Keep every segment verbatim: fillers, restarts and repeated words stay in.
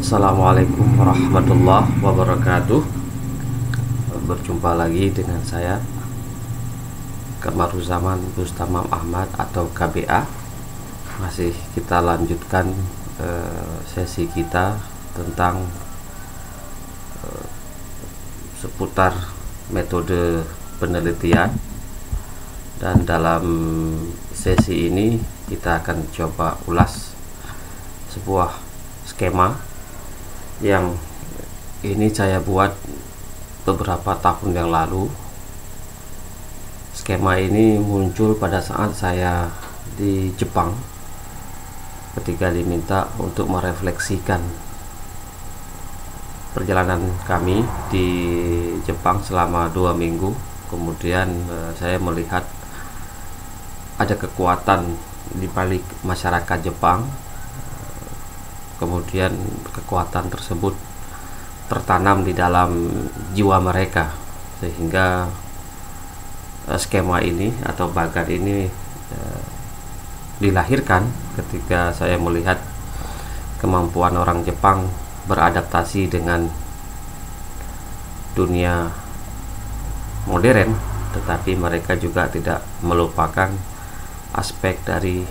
Assalamualaikum warahmatullahi wabarakatuh. Berjumpa lagi dengan saya Kamaruzaman Bustamam Ahmad atau K B A. Masih kita lanjutkan eh, sesi kita tentang eh, seputar metode penelitian. Dan dalam sesi ini kita akan coba ulas sebuah skema yang ini saya buat beberapa tahun yang lalu. Skema ini muncul pada saat saya di Jepang ketika diminta untuk merefleksikan perjalanan kami di Jepang selama dua minggu. Kemudian eh, saya melihat ada kekuatan di balik masyarakat Jepang. Kemudian kekuatan tersebut tertanam di dalam jiwa mereka, sehingga skema ini atau bakat ini eh, dilahirkan ketika saya melihat kemampuan orang Jepang beradaptasi dengan dunia modern, tetapi mereka juga tidak melupakan aspek dari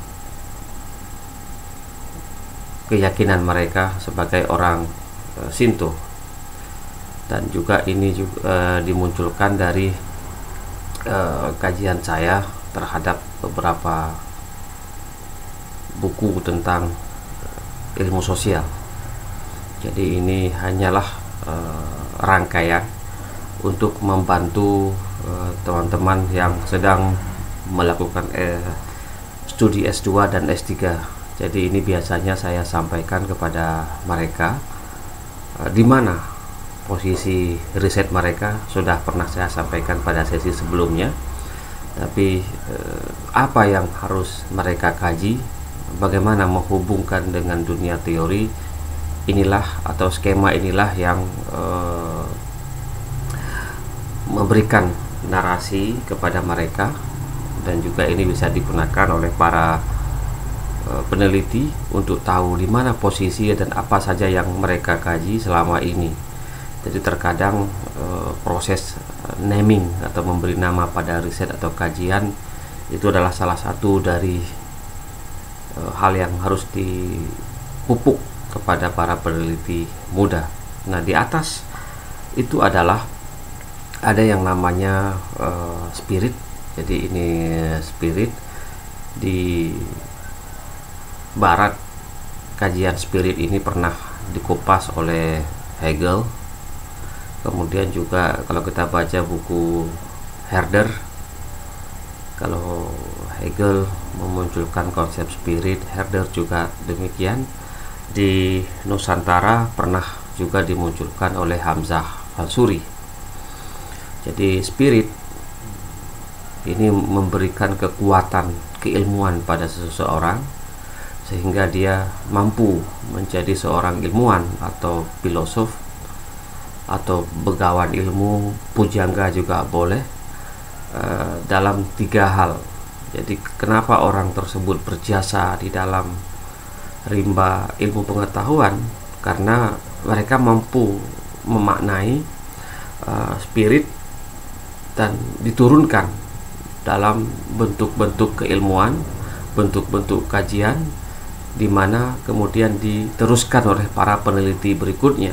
keyakinan mereka sebagai orang e, Shinto. Dan juga ini juga e, dimunculkan dari e, kajian saya terhadap beberapa buku tentang ilmu sosial. Jadi ini hanyalah e, rangkaian untuk membantu teman-teman yang sedang melakukan e, studi S dua dan S tiga. Jadi ini biasanya saya sampaikan kepada mereka e, di mana posisi riset mereka sudah pernah saya sampaikan pada sesi sebelumnya. Tapi e, apa yang harus mereka kaji, bagaimana menghubungkan dengan dunia teori, inilah atau skema inilah yang e, memberikan narasi kepada mereka. Dan juga ini bisa digunakan oleh para peneliti untuk tahu di mana posisi dan apa saja yang mereka kaji selama ini. Jadi terkadang e, proses naming atau memberi nama pada riset atau kajian itu adalah salah satu dari e, hal yang harus dipupuk kepada para peneliti muda. Nah, di atas itu adalah ada yang namanya e, spirit. Jadi ini spirit di Barat. Kajian spirit ini pernah dikupas oleh Hegel. Kemudian juga kalau kita baca buku Herder, kalau Hegel memunculkan konsep spirit, Herder juga demikian. Di Nusantara pernah juga dimunculkan oleh Hamzah Fansuri. Jadi spirit ini memberikan kekuatan keilmuan pada seseorang, sehingga dia mampu menjadi seorang ilmuwan atau filosof atau begawan ilmu, pujangga juga boleh, e, dalam tiga hal. Jadi kenapa orang tersebut berjasa di dalam rimba ilmu pengetahuan? Karena mereka mampu memaknai e, spirit dan diturunkan dalam bentuk-bentuk keilmuan, bentuk-bentuk kajian, di mana kemudian diteruskan oleh para peneliti berikutnya.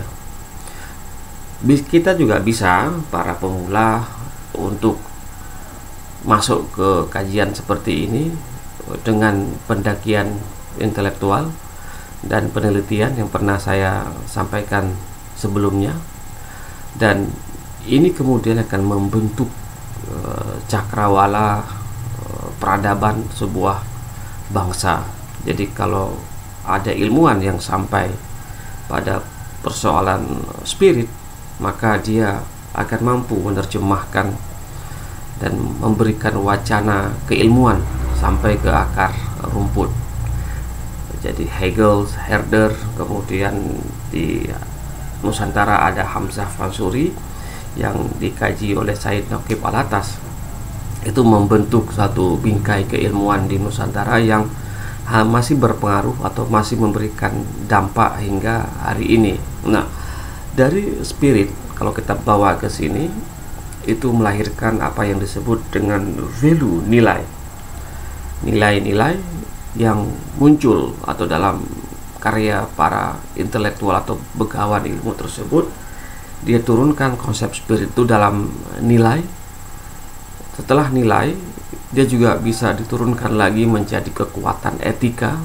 Kita juga bisa, para pemula, untuk masuk ke kajian seperti ini dengan pendakian intelektual dan penelitian yang pernah saya sampaikan sebelumnya. Dan ini kemudian akan membentuk e, cakrawala e, peradaban sebuah bangsa. Jadi kalau ada ilmuwan yang sampai pada persoalan spirit, maka dia akan mampu menerjemahkan dan memberikan wacana keilmuan sampai ke akar rumput. Jadi Hegel, Herder, kemudian di Nusantara ada Hamzah Fansuri yang dikaji oleh Said Naqib Alatas. Itu membentuk satu bingkai keilmuan di Nusantara yang masih berpengaruh atau masih memberikan dampak hingga hari ini. Nah, dari spirit kalau kita bawa ke sini itu melahirkan apa yang disebut dengan value, nilai. Nilai-nilai yang muncul atau dalam karya para intelektual atau begawan ilmu tersebut, dia turunkan konsep spirit itu dalam nilai. Setelah nilai, dia juga bisa diturunkan lagi menjadi kekuatan etika.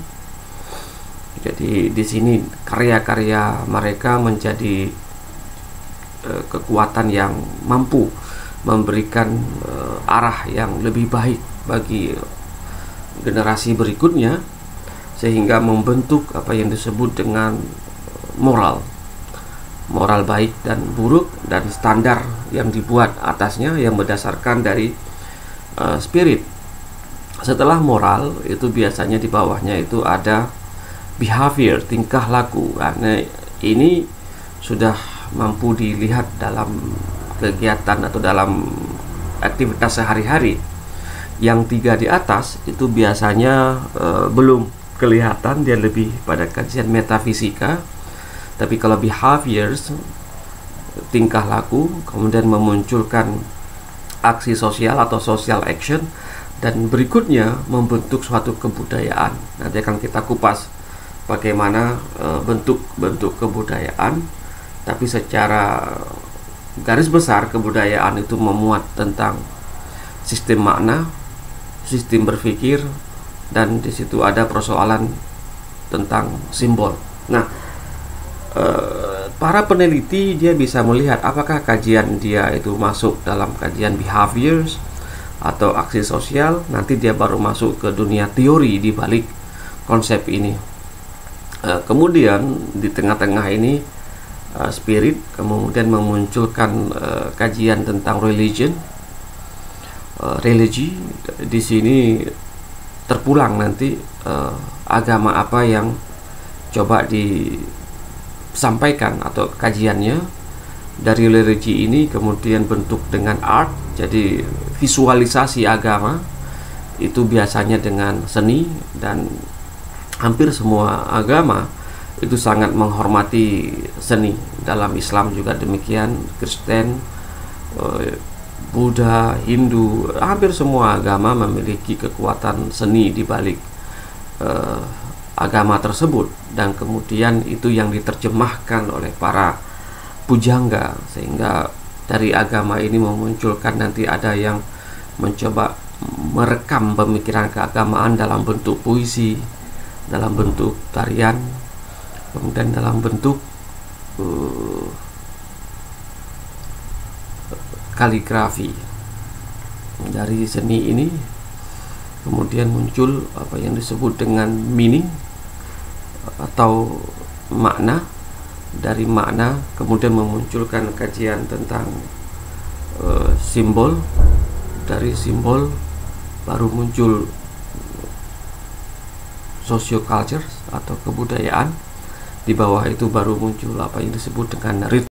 Jadi di sini karya-karya mereka menjadi uh, kekuatan yang mampu memberikan uh, arah yang lebih baik bagi generasi berikutnya, sehingga membentuk apa yang disebut dengan moral. Moral baik dan buruk, dan standar yang dibuat atasnya yang berdasarkan dari uh, spirit. Setelah moral itu biasanya di bawahnya itu ada behavior, tingkah laku. Karena ini sudah mampu dilihat dalam kegiatan atau dalam aktivitas sehari-hari. Yang tiga di atas itu biasanya uh, belum kelihatan, dia lebih pada kajian metafisika. Tapi kalau behaviors, tingkah laku, kemudian memunculkan aksi sosial atau social action, dan berikutnya membentuk suatu kebudayaan. Nanti akan kita kupas bagaimana bentuk-bentuk e, kebudayaan, tapi secara garis besar kebudayaan itu memuat tentang sistem makna, sistem berpikir, dan di situ ada persoalan tentang simbol. Nah, Uh, para peneliti dia bisa melihat apakah kajian dia itu masuk dalam kajian behaviors atau aksi sosial. Nanti dia baru masuk ke dunia teori di balik konsep ini. Uh, kemudian di tengah-tengah ini uh, spirit kemudian memunculkan uh, kajian tentang religion, uh, religi. Di sini terpulang nanti uh, agama apa yang coba di sampaikan atau kajiannya. Dari religi ini kemudian bentuk dengan art, jadi visualisasi agama itu biasanya dengan seni, dan hampir semua agama itu sangat menghormati seni. Dalam Islam juga demikian, Kristen, Buddha, Hindu, hampir semua agama memiliki kekuatan seni di balik uh, agama tersebut, dan kemudian itu yang diterjemahkan oleh para pujangga, sehingga dari agama ini memunculkan nanti ada yang mencoba merekam pemikiran keagamaan dalam bentuk puisi, dalam bentuk tarian, kemudian dalam bentuk uh, kaligrafi. Dari seni ini kemudian muncul apa yang disebut dengan meaning atau makna. Dari makna kemudian memunculkan kajian tentang uh, simbol. Dari simbol baru muncul socioculture atau kebudayaan. Di bawah itu baru muncul apa yang disebut dengan